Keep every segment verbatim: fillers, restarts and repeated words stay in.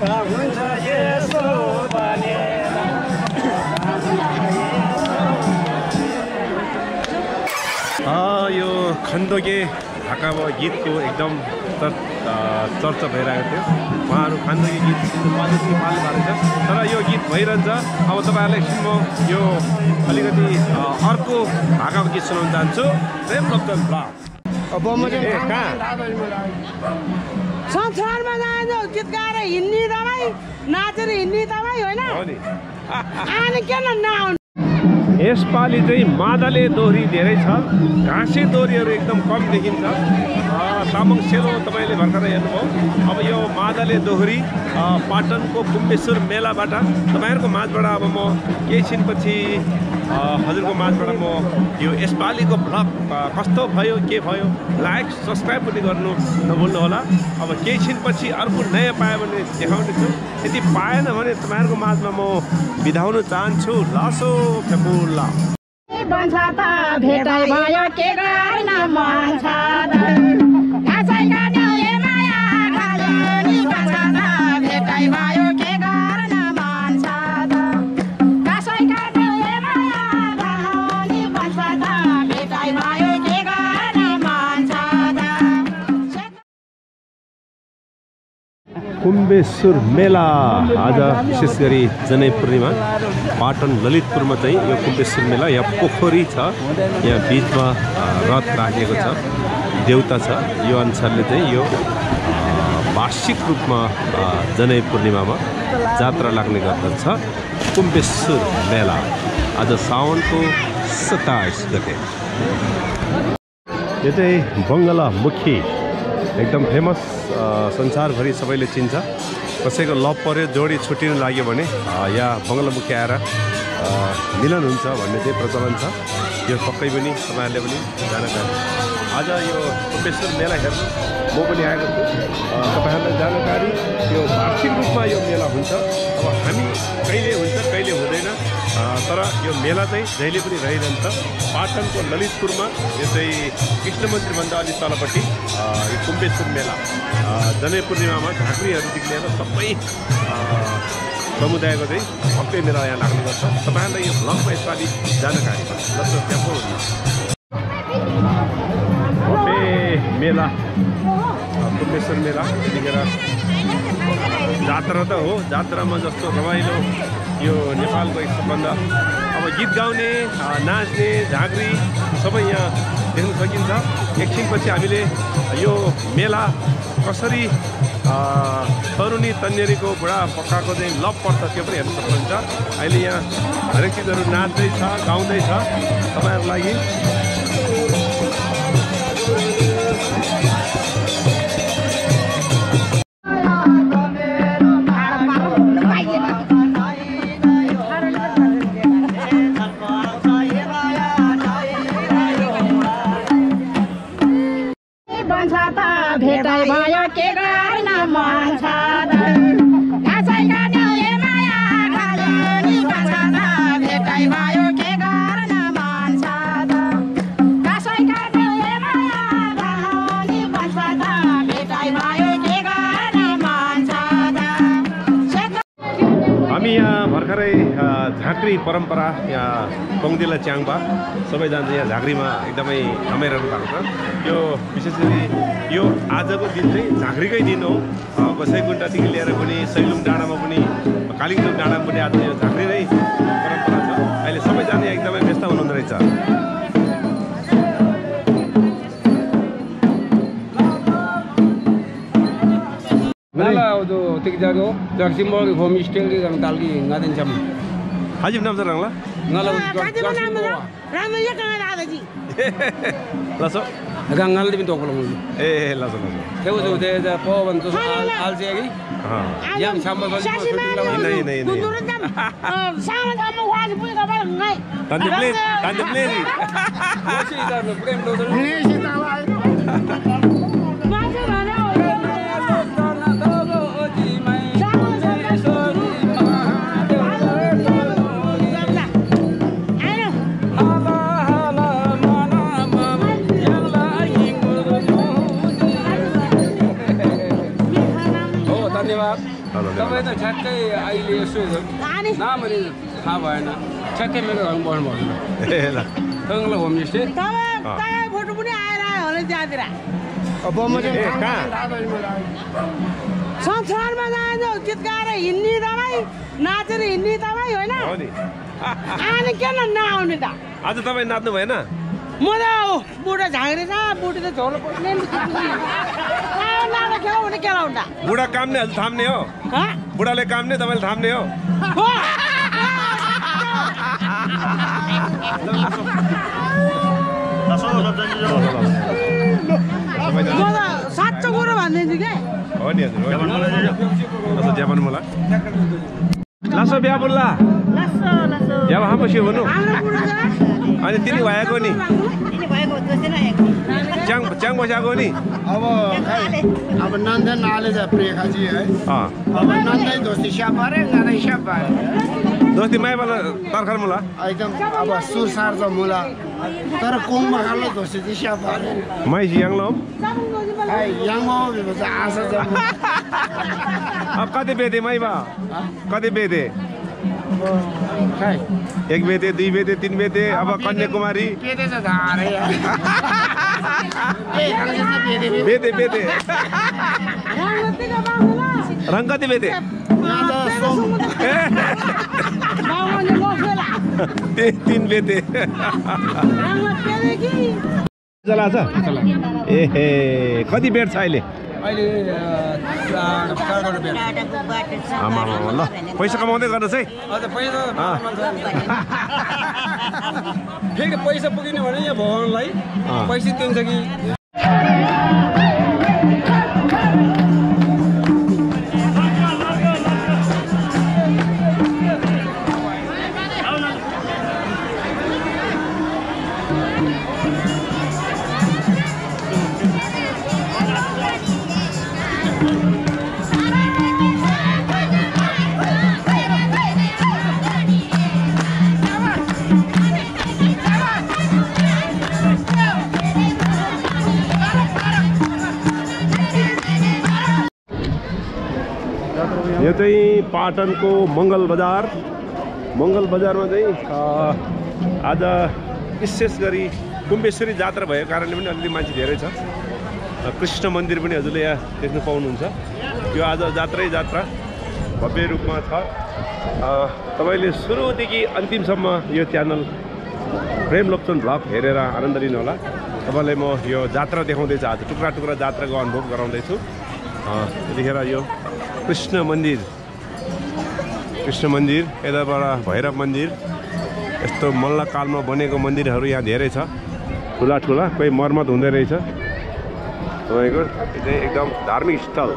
यो खन्दके ढाकामा गीतको एकदम चर्चा भइरहेको थियो। उहाँहरू खन्दके गीत पाल्नु भएको छ, तर यो गीत भइरहन्छ। अब तपाईँहरूलाई एकछिन म यो अलिकति अर्को ढाकाको गीत सुनाउन चाहन्छु। प्रेम लप्चन ब्लग संसारमा जान्छ गीत गाएर हिँड्ने तपाईँ, नाचेर हिँड्ने तपाईँ होइन अनि किन नआउनु। यसपालि चाहिँ मादले दोहोरी धेरै छ, घाँसे दोहोरीहरू एकदम कम देखिन्छ। तामाङ सेलो तपाईँले भर्खरै हेर्नुभयो। अब यो मादले दोहोरी पाटनको कुम्बेश्वर मेलाबाट तपाईँहरूको माझबाट अब म केही छिनपछि हजुरको माझबाट म यो यसपालिको भ्लग कस्तो भयो के भयो लाइक सब्सक्राइब पनि गर्नु नभुल्नु होला। अब केही छिनपछि अर्को नयाँ पायो भने देखाउने छु, यदि पाएन भने तपाईँहरूको माझमा म बिदाउन चाहन्छु। लासो फेपुल्ला भेटाइ भयो के गर्न मन छ भेटाइ भयो के गर्न मन छ भेटाइ भयो के गर्न मन छ। कुम्बेश्वर मेला आज विशेष गरी जनै पूर्णिमा पाटन ललितपुरमा चाहिँ यो कुम्बेश्वर मेला। यहाँ पोखरी छ, यहाँ बिचमा रथ राखिएको छ, देउता छ। यो अनुसारले चाहिँ यो वार्षिक रूपमा जनै पूर्णिमामा जात्रा लाग्ने गर्दछ कुम्बेश्वर मेला। आज साउनको सत्ताइस गते। यो चाहिँ बङ्गलामुखी एकदम फेमस, संसारभरि सबैले चिन्छ। कसैको लभ पर्यो, जोडी छुट्टिनु लाग्यो भने यहाँ बङ्गलामुखी आएर मिलन हुन्छ भन्ने चाहिँ प्रचलन छ। यो पक्कै पनि तपाईँहरूले पनि जानकारी। आज यो कुम्बेश्वर मेला हेर्नु म पनि आएको छु। तपाईँहरूलाई जानकारी, यो वार्षिक रूपमा यो मेला हुन्छ। अब हामी कहिले हुन्छ कहिले हुँदैन, तर यो मेला चाहिँ जहिले पनि रहिरहन्छ। पाटनको ललितपुरमा यो चाहिँ कृष्ण मन्दिरभन्दा अलि तलपट्टि यो कुम्बेश्वर मेला जनै पूर्णिमामा झाँक्रीहरूदेखि लिएर सबै समुदायको चाहिँ भक्कै मेला यहाँ लाग्ने गर्छ। तपाईँहरूलाई यो भ्लगमा यसपालि जानकारी जस्तो त्यहाँ मेला कुम्बेश्वर मेला यतिखेर जात्रा त हो। जात्रामा जस्तो रमाइलो यो नेपालको एक सबभन्दा अब गीत गाउने, नाच्ने, झाँक्री सबै यहाँ देख्न सकिन्छ। एकछिनपछि हामीले यो मेला कसरी तरुणी तन्नेरीको बुढा पक्काको चाहिँ लभ पर्छ त्यो पनि हेर्न सक्नुहुन्छ। अहिले यहाँ हरेक चिजहरू नाच्दैछ, गाउँदैछ तपाईँहरूको लागि। भेटाइ भयो के गर्न मन छ भेटाइ भयो के गर्न मन छ भेटाइ भयो के गर्न मन छ। हामी यहाँ भर्खरै झाँक्री परम्परा यहाँ पङ्दिला च्याङबा सबैजना यहाँ झाँक्रीमा एकदमै रमाइरहनु भएको छ। यो विशेष गरी यो आजको दिन चाहिँ झाँक्रीकै दिन हो। कसैगुन्टादेखि लिएर पनि सैलुङ डाँडामा पनि कालिम्पोङ डाँडामा पनि आज यो झाँक्री नै परम्परा छ। अहिले सबैजना एकदमै व्यस्त हुनुहुँदो रहेछ। Jago, Jacksimbo, home still and Talgi, nothing some. Hajim Namsa Rangla? Nala, Ramaya Kanadaji. Lasso? I can't live in Tokyo. Eh, Lasso. There was the poor and Alzeri. Young Samba. तपाईँ त ठ्याक्कै अहिले यसो नामहरू थाहा भएन ठ्याक्कै मेरो घरमा बस्नु भएन ए ल तँलाई होमस्टे तपाईँ फोटो पनि आएर आयो होला त्यहाँतिर संसारमा जान्छ गीत गाएर हिँड्ने तपाईँ नाचेर हिँड्ने तपाईँ होइन अनि किन नआउने त आज तपाईँ नाच्नु भएन म त बुढा झाँक्रे छ बुढी त झोलो पस्ने नाटक खेलाउ भने खेलाउ त बुढा काम्ने हजुर थाम्ने हो बुढाले काम्ने तपाईँले थाम्ने हो म त साँचो कुरो भनिदिन्छु क्या हो नि हजुर ज्यापान मलाई लासो बिहा बोल्ला या वहाँ बस्यो भनौँ अनि तिनी भएको नि च्याङ च्याङ बसाएको नि अब अब नन्दै नाले जा प्रेखाजी है अब नन्दै दोस्ती स्यापारे नानै स्यापारे दोस्ती माइबाला तरखार मुला एकदम अब सुरसार छ मुला तर कुङमा खाले दोस्ती चाहिँ स्यापारे माइ याङलो है याङो भन्छ आशा छ अब कति बेते माइबा कति बेते एक बेते दुई बेते तीन बेते अब कन्याकुमारी बेते छ धारे बेते बेते रङ कति बेते तीन बेते चला छ ए हे कति बेट छ अहिले अहिले आमा ल पैसा कमाउँदै गर्नुहोस् है फेरि पैसा पुगिने भने यहाँ भगवान्लाई पैसा दिन्छ कि यो चाहिँ पाटनको मङ्गल बजार मङ्गल बजारमा चाहिँ आज विशेष गरी कुम्भेश्वरी जात्रा भएको कारणले पनि अलिकति मान्छे धेरै छ कृष्ण मन्दिर पनि हजुरले यहाँ देख्न पाउनुहुन्छ यो आज जात्रै जात्रा भव्य रूपमा छ तपाईँले सुरुदेखि अन्तिमसम्म यो च्यानल प्रेम लोकचन भ्लग हेरेर आनन्द लिनुहोला तपाईँलाई म यो जात्रा देखाउँदैछु आज टुक्रा टुक्रा जात्राको अनुभव गराउँदैछु यतिखेर यो कृष्ण मन्दिर कृष्ण मन्दिर यताबाट भैरव मन्दिर यस्तो मल्लकालमा बनेको मन्दिरहरू यहाँ धेरै छ ठुला ठुला कोही मर्मत हुँदै रहेछ तपाईँको चाहिँ एकदम धार्मिक स्थल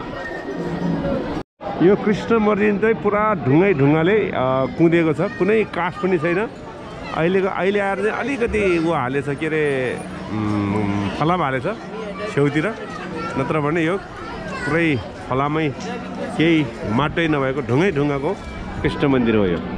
यो कृष्ण मन्दिर चाहिँ पुरा ढुङ्गै ढुङ्गाले कुँदेको छ कुनै काठ पनि छैन अहिलेको अहिले आएर चाहिँ अलिकति ऊ हालेछ के अरे फलाम हालेछ छेउतिर नत्र भने यो पुरै फलामै केही माटै नभएको ढुङ्गै ढुङ्गाको कृष्ण मन्दिर हो यो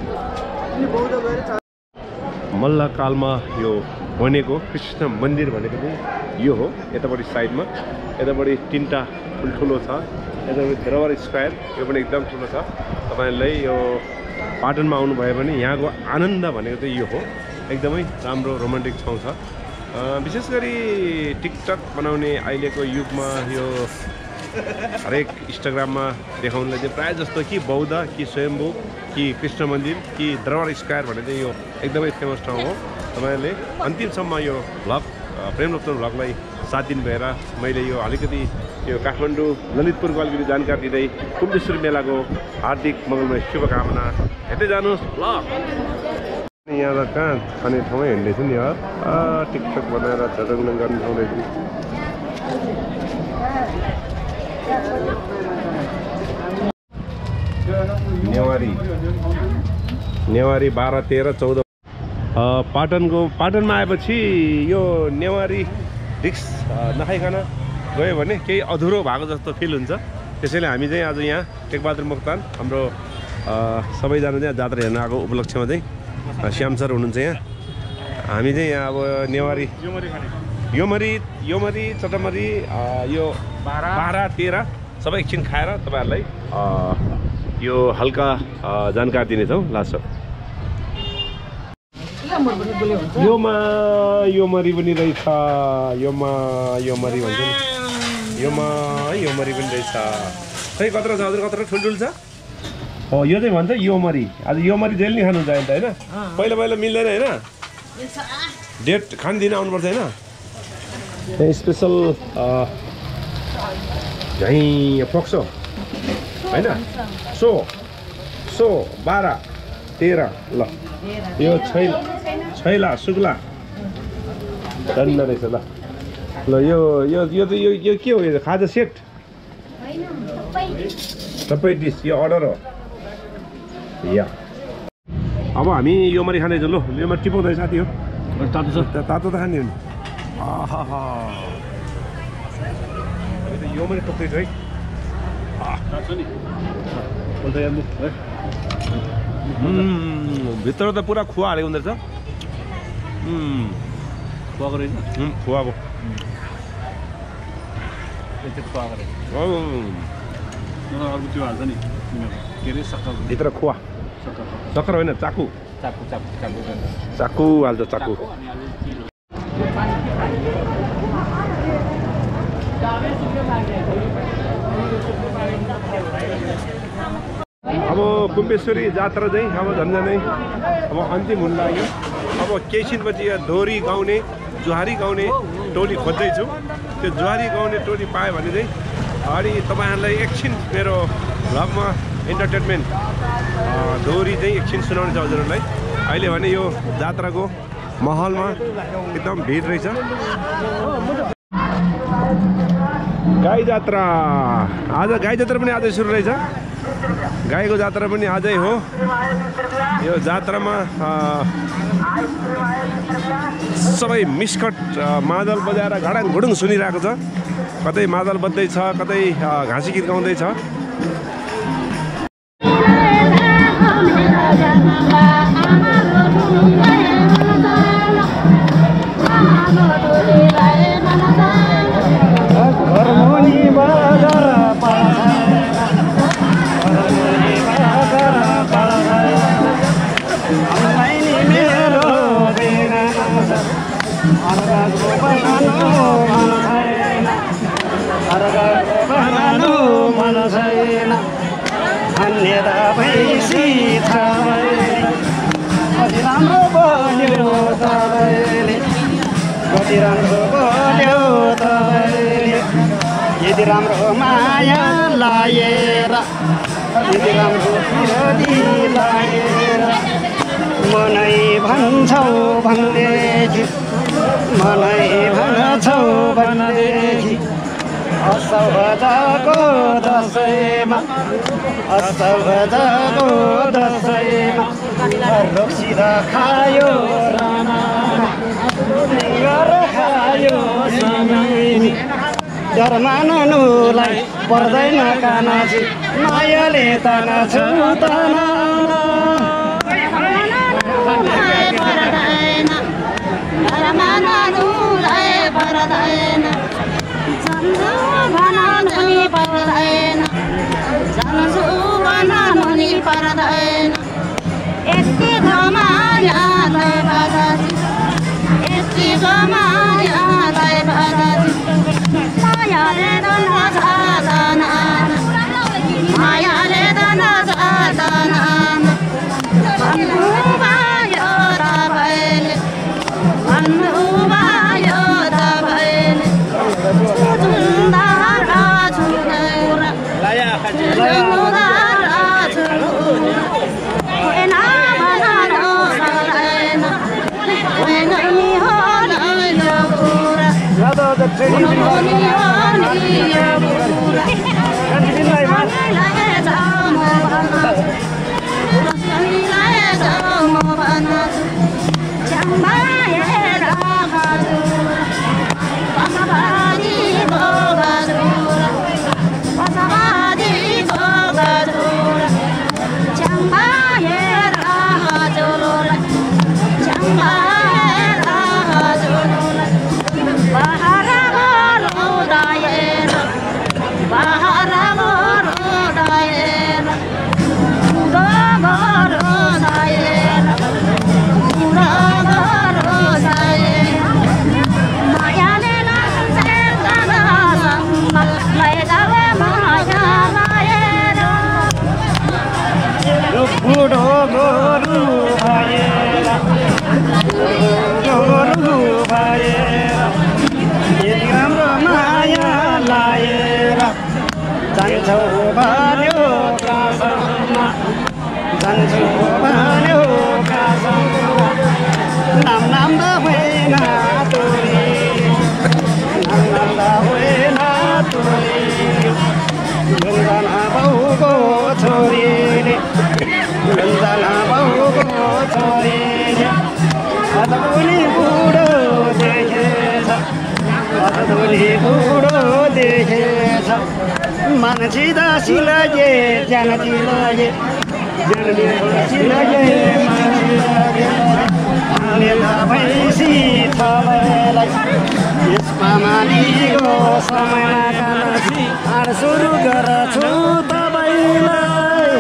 मल्लकालमा यो बनेको कृष्ण मन्दिर भनेको चाहिँ यो हो यतापट्टि साइडमा यतापट्टि तिनवटा ठुल्ठुलो छ यतापट्टि धेरैवटा स्क्वायर यो पनि एकदम ठुलो छ तपाईँहरूलाई यो पाटनमा आउनुभयो भने यहाँको आनन्द भनेको चाहिँ यो हो एकदमै राम्रो रोमान्टिक ठाउँ छ विशेष गरी टिकटक बनाउने अहिलेको युगमा यो हरेक इन्स्टाग्राममा देखाउनलाई चाहिँ प्रायः जस्तो कि बौद्ध कि स्वयम्भू कि कृष्ण मन्दिर कि दरबार स्क्वायर भन्ने चाहिँ यो एकदमै फेमस ठाउँ हो तपाईँहरूले अन्तिमसम्म यो भ्लग प्रेम लोकचन भ्लगलाई साथ दिनु भएर मैले यो अलिकति यो काठमाडौँ ललितपुरको अलिकति जानकारी दिँदै कुम्भेश्वरी मेलाको हार्दिक मङ्गलमय शुभकामना हेर्दै जानुहोस् भ्लग यहाँ त कहाँ खाने ठाउँमै हिँड्दैछु नि यार टिकटक बनाएर झटङ्ग गर्ने ठाउँ रहेछ नेवारी नेवारी बाह्र तेह्र चौध पाटनको पाटनमा आएपछि यो नेवारी रिक्स नखाइकन गयो भने केही अधुरो भएको जस्तो फिल हुन्छ त्यसैले हामी चाहिँ आज यहाँ टेकबहादुर मोक्तान हाम्रो सबैजना चाहिँ जात्रा हेर्न आएको उपलक्ष्यमा चाहिँ श्याम सर हुनुहुन्छ यहाँ हामी चाहिँ यहाँ अब नेवारी योमरी योमरी चटमरी यो बाह्र तेह्र सबै एकछिन खाएर तपाईँहरूलाई यो हल्का जानकारी दिनेछौँ लास्ट योमा यो मरी पनि रहेछ योमा यो मरी भन्छ नि योमा यो मरी पनि रहेछ खै कत्रो छ हजुर कत्रो ठुल्ठुलो छ हो यो चाहिँ भन्छ यो मरी आज यो मरी जेल नि खानुहुन्छ नि त होइन पहिला पहिला मिल्दैन होइन डेट खानदिन आउनुपर्छ होइन त्यहाँ स्पेसल झैँ फोक्सो होइन सो सो बाह्र तेह्र ल यो छैला छैला सुक्ला धन्न रहेछ ल ल यो यो यो त यो यो के हो यो खाजा सेट सबै डिस यो अर्डर हो या अब हामी यो मरी खाँदैछौँ ल यो मरी टिपाउँदै साथी हो तातो छ तातो त खाने हो नि आहा यो मरी टोक्दैछु है भित्र त पुरा खुवा हालेको हुँदो रहेछ खुवाको रहेछ खुवाको अर्को त्यो हाल्छ नि के अरे सक्खर भित्र खुवा सक्खर होइन चाकु चाकु चाकु चाकु चाकु हाल्छ चाकु अब कुम्पेश्वरी जात्रा चाहिँ अब झन्झनै अब अन्तिम हुन लाग्यो अब केही छिनपछि दोहोरी गाउने जुहारी गाउने टोली खोज्दैछु त्यो जुहारी गाउने टोली पायो भने चाहिँ अनि तपाईँहरूलाई एकछिन मेरो भ्लगमा इन्टरटेनमेन्ट दोहोरी चाहिँ एकछिन सुनाउने छ हजुरहरूलाई अहिले भने यो जात्राको महलमा एकदम भिड रहेछ गाई जात्रा आज गाई जात्रा पनि आजै सुरु रहेछ गाईको जात्रा पनि आजै हो यो जात्रामा सबै मिस्कट मादल बजाएर घडाङ घुडुङ सुनिरहेको छ कतै मादल बज्दैछ कतै घाँसी गीत गाउँदैछ यदि राम्रो माया लाएर यदि राम्रो विरोधी लाएर मनै भन्छौ भन्देखि मनै भन्छौ भन्देखि असभजको दसैँमा असभजको दसैँमा रोक्सिँदा खायो राना खायो समयनी डर माननुलाई पर्दैन कानाजी मायाले ताना छुताना डर माननुलाई पर्दैन सम्झु बनाउनु नि पर्दैन सम्झु बनाउनु नि पर्दैन यति मायालाई बाजाजी यति मायालाई बाजाजी मायाले दन जाँदैन मायाले दन जाँदैन भन्नु भयो तपाईँले भन्नु भयो तपाईँले झुन्दारा झुन्डौरा झुन्दारा झुन्डौरा होइन बनाउनु सक्दैन होइन नि होला यो कुरा जान्छौ भन्यो कासमा जान्छौ भन्यो कासमा नाम नाम दा होइन तोरी नाम नाम दा होइन तोरी गन्जना बाउको छोरीले गन्जना बाउको छोरीले अझ पनि बुढो देखेछ अझ पनि बुढो देखेछ मान्छे दासी लागे जानती लागे जानती दासी लागे मान्छे लागे हालेला भैँसी छ बेलाई यसमा मालिको समयका लागि हाड सुरु गर्छु तपाईँलाई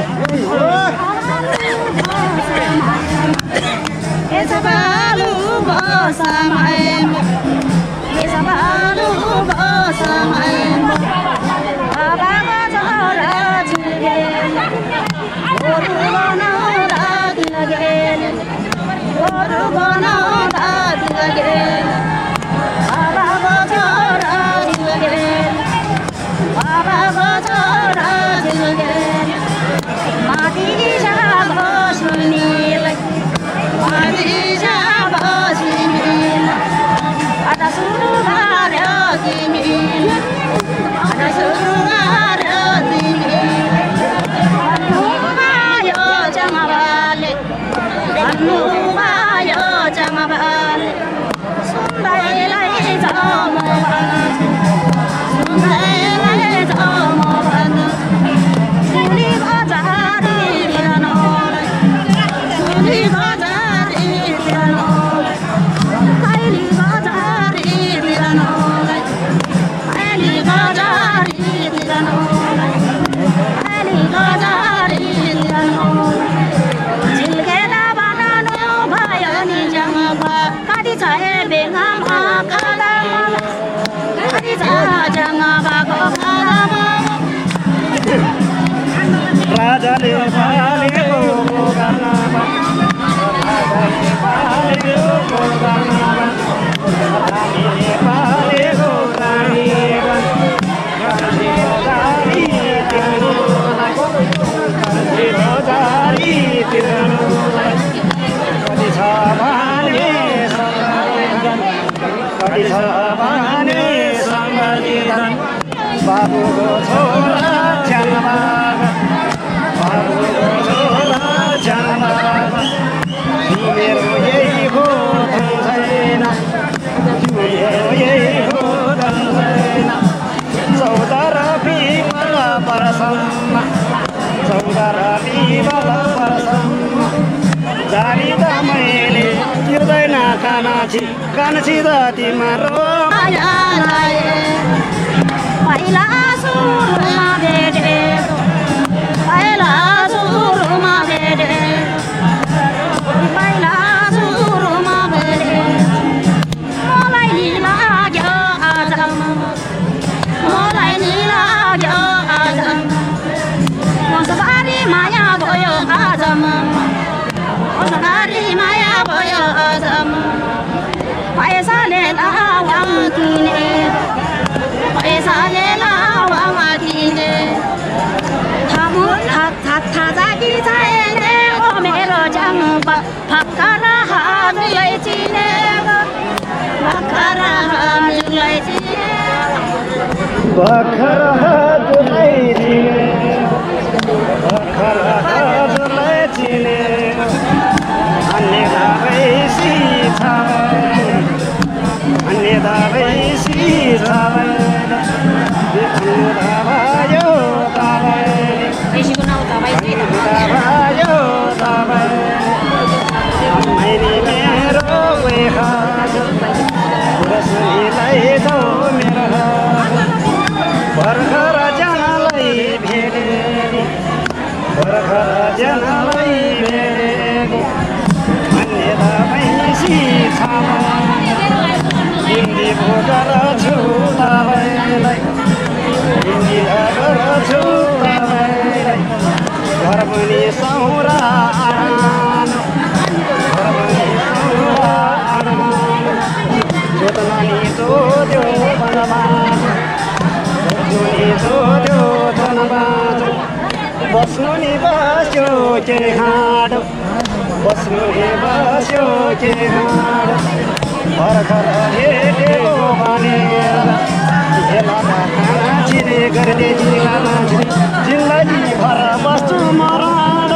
Esabalu bosamaemo, esabalu bosamaemo. Abaga jara jigel, oru bono radagel, oru bono radagel. Abaga jara jigel, abaga jara jigel. Mati jabo sunil. Adija basimin, ada suruh dimin, ada suruh dimin. Anu ayo jangan balik, anu ayo jangan balik. Sumbai lai jamu balik, sumbai lai jamu balik. Suli bajari dilanol, suli bajari. राजाले पालेको गानामा राजाले पालेको गानामा रानीले पालेको रानीमा रानी जारी तिर्नुलाई रानी जारी तिर्नुलाई कति छ भने सम्झिन्छन् कति छ भने सम्झिन्छन् बाबुको छोरा ज्यानबाग बाबुको छोरा ज्यानबाग मेरो यही हो धन छैन मेरो यही हो धन छैन चौध रबिवाल वर्षमा चौध रबिवाल वर्षमा जानी त मैले हिँड्दैन कानाची कान्छी त तिम्रो पहिला सुरुमा भेटेको पहिला सुरुमा भेटेको पहिला सुरुमा भेटेको मलाई नि लाग्यो आज मलाई नि लाग्यो आज मसबारी माया भयो आज मसबारी माया भयो आज पैसाले लावाङ किने पैसाले लावाङ किने थामु थाक थाक जागी छैन ओ मेरो जङ्ग भक्कर हजुरलाई चिनेको भक्कर हजुरलाई चिनेको भर्खर हजुरलाई चिनेको भर्खर हजुरलाई चिनेको अन्य भैँसी छ अन्य भैँसी छ भयो भयो मैले मेरो मेरो भर्खर बस्नु नि बस्यो के खाड बस्नु नि बस्यो के खाड भर्खर भेटेको भनेर खेलामा खाना चिरे गर्ने जिल्लामा जिन्दगी भर बस्छु मराड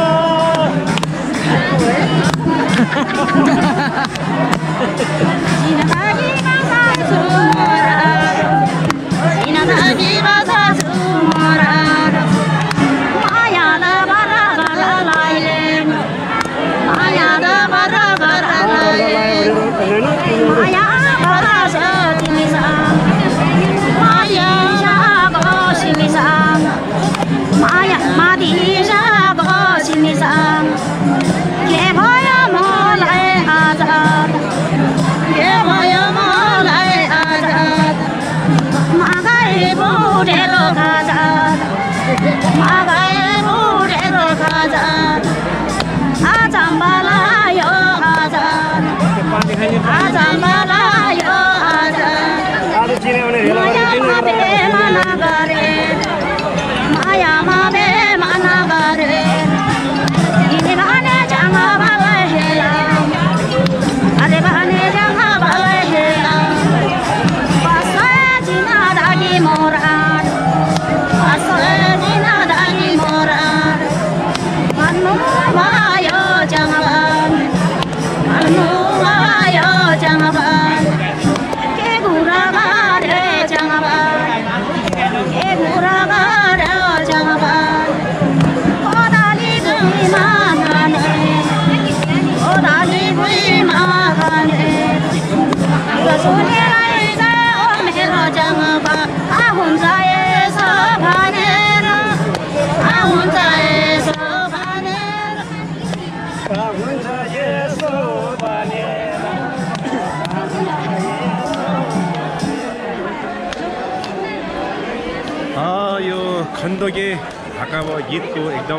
खन्दके ढाकामा गीतको एकदम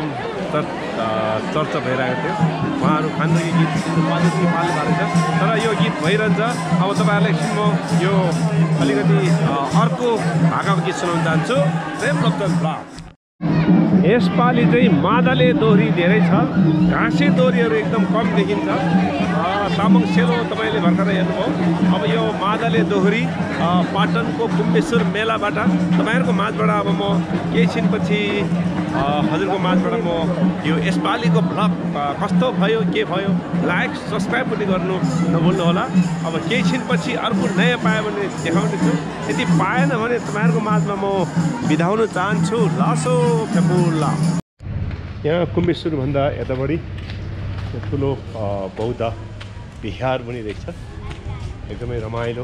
चर्चा भइरहेको थियो। उहाँहरू खन्दके गीत पाल्नु भएको छ, तर यो गीत भइरहन्छ। अब तपाईँहरूलाई एकछिन म यो अलिकति अर्को ढाकाको गीत सुनाउन चाहन्छु। प्रेम लप्चन ब्लग यसपालि चाहिँ मादले दोहोरी धेरै छ, घाँसे दोहोरीहरू एकदम कम देखिन्छ। तामाङ सेलो तपाईँले भर्खर हेर्नुभयो। अब यो मादले दोहोरी पाटनको कुम्बेश्वर मेलाबाट तपाईँहरूको माझबाट अब म केही छिनपछि हजुरको माझबाट म यो यसपालिको भ्लग कस्तो भयो के भयो लाइक सब्सक्राइब पनि गर्नु नभुल्नु होला। अब केही छिनपछि अर्को नयाँ पाएँ भने देखाउने छु, यदि पाएन भने तपाईँहरूको माझमा म बिदाउन चाहन्छु। लासो फेपुल्ला यहाँ कुम्बेश्वरभन्दा यतापट्टि ठुलो बौद्ध बिहार पनि रहेछ, एकदमै रमाइलो,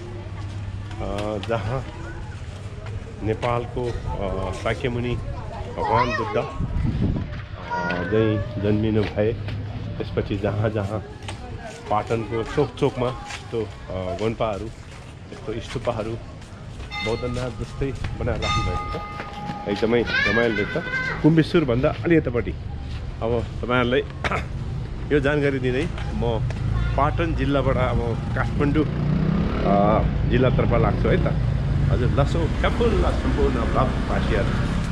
जहाँ नेपालको शाक्यमुनि भगवान बुद्ध चाहिँ जन्मिनु भए। त्यसपछि जहाँ जहाँ पाटनको चोक चोकमा यस्तो गोन्पाहरू, यस्तो स्तूपहरू बौद्धनाथ जस्तै बनाएर राख्नुभएको छ, एकदमै रमाइलो रहेछ। कुम्बेश्वरभन्दा अलि यतापट्टि अब तपाईँहरूलाई यो जानकारी दिँदै म पाटन जिल्लाबाट अब काठमाडौँ जिल्लातर्फ लाग्छु है त। हजुर लसो फ्याफुल्ला सम्पूर्ण भ्लग भाषिया